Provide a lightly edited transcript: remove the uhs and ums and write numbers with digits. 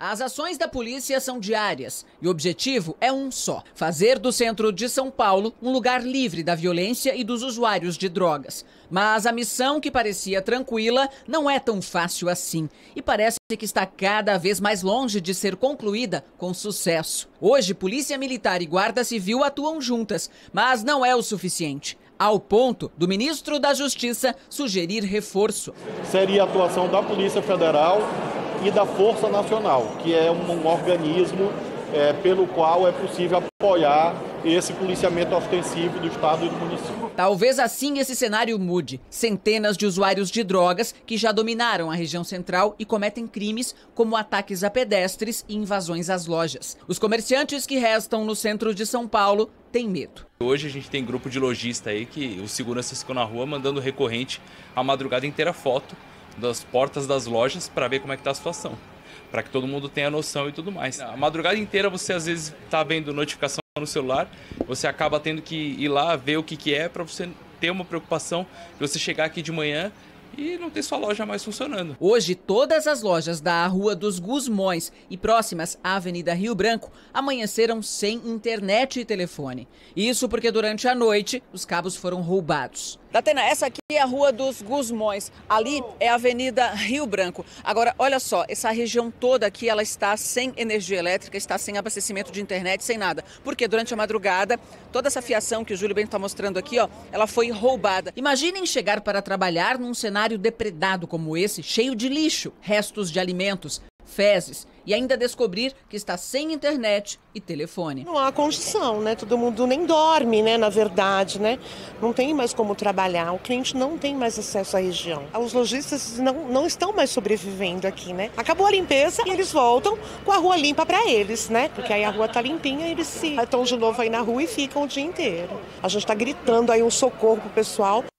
As ações da polícia são diárias e o objetivo é um só: fazer do centro de São Paulo um lugar livre da violência e dos usuários de drogas. Mas a missão, que parecia tranquila, não é tão fácil assim e parece que está cada vez mais longe de ser concluída com sucesso. Hoje, Polícia Militar e Guarda Civil atuam juntas, mas não é o suficiente, ao ponto do ministro da Justiça sugerir reforço. Seria a atuação da Polícia Federal e da Força Nacional, que é um organismo pelo qual é possível apoiar esse policiamento ostensivo do Estado e do município. Talvez assim esse cenário mude. Centenas de usuários de drogas que já dominaram a região central e cometem crimes como ataques a pedestres e invasões às lojas. Os comerciantes que restam no centro de São Paulo têm medo. Hoje a gente tem grupo de lojista aí que os seguranças ficam na rua mandando recorrente a madrugada inteira foto das portas das lojas para ver como é que está a situação, para que todo mundo tenha noção e tudo mais. A madrugada inteira você às vezes está vendo notificação no celular, você acaba tendo que ir lá ver o que é, para você ter uma preocupação de você chegar aqui de manhã e não ter sua loja mais funcionando. Hoje, todas as lojas da Rua dos Gusmões e próximas à Avenida Rio Branco amanheceram sem internet e telefone. Isso porque durante a noite os cabos foram roubados. Datena, essa aqui é a Rua dos Gusmões, ali é a Avenida Rio Branco. Agora, olha só, essa região toda aqui, ela está sem energia elétrica, está sem abastecimento de internet, sem nada. Porque durante a madrugada, toda essa fiação que o Júlio Bento está mostrando aqui, ó, ela foi roubada. Imaginem chegar para trabalhar num cenário depredado como esse, cheio de lixo, restos de alimentos, fezes, e ainda descobrir que está sem internet e telefone. Não há condição, né? Todo mundo nem dorme, né? Na verdade, né? Não tem mais como trabalhar. O cliente não tem mais acesso à região. Os lojistas não estão mais sobrevivendo aqui, né? Acabou a limpeza e eles voltam com a rua limpa para eles, né? Porque aí a rua tá limpinha e eles estão de novo aí na rua e ficam o dia inteiro. A gente está gritando aí um socorro pro pessoal.